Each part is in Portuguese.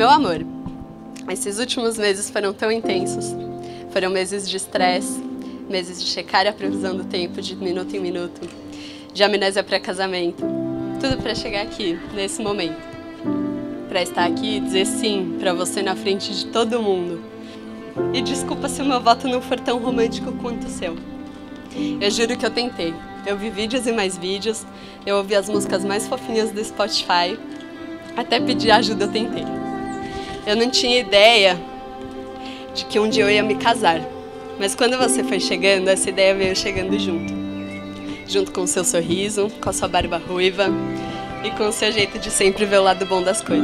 Meu amor, esses últimos meses foram tão intensos. Foram meses de estresse, meses de checar a previsão do tempo de minuto em minuto, de amnésia pré-casamento. Tudo para chegar aqui, nesse momento. Para estar aqui e dizer sim para você na frente de todo mundo. E desculpa se o meu voto não for tão romântico quanto o seu. Eu juro que eu tentei. Eu vi vídeos e mais vídeos, eu ouvi as músicas mais fofinhas do Spotify, até pedir ajuda eu tentei. Eu não tinha ideia de que um dia eu ia me casar, mas quando você foi chegando, essa ideia veio chegando junto. Junto com o seu sorriso, com a sua barba ruiva e com o seu jeito de sempre ver o lado bom das coisas.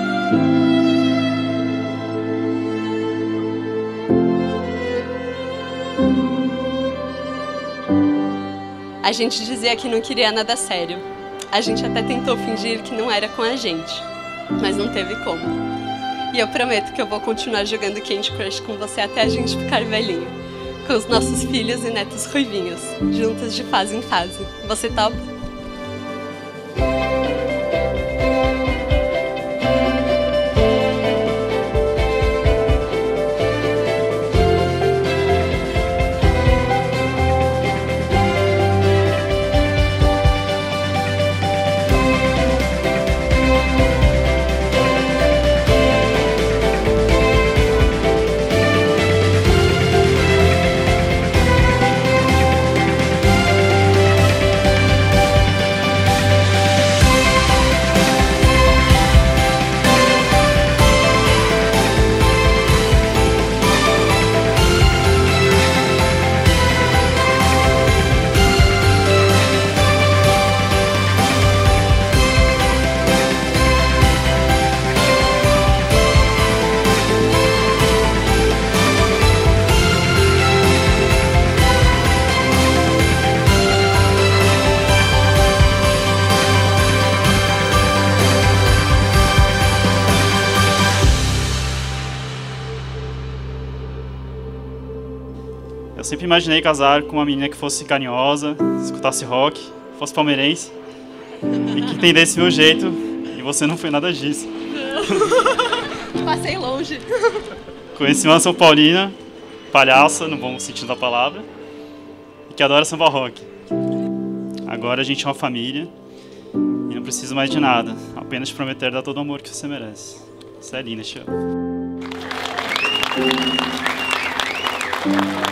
A gente dizia que não queria nada sério. A gente até tentou fingir que não era com a gente, mas não teve como. E eu prometo que eu vou continuar jogando Candy Crush com você até a gente ficar velhinho, com os nossos filhos e netos ruivinhos, juntos de fase em fase. Você topa? Eu sempre imaginei casar com uma menina que fosse carinhosa, escutasse rock, fosse palmeirense e que entendesse meu jeito, e você não foi nada disso. Passei longe. Conheci uma São Paulina, palhaça, no bom sentido da palavra, e que adora samba rock. Agora a gente é uma família e não preciso mais de nada, apenas te prometer dar todo o amor que você merece. Você é linda, te amo.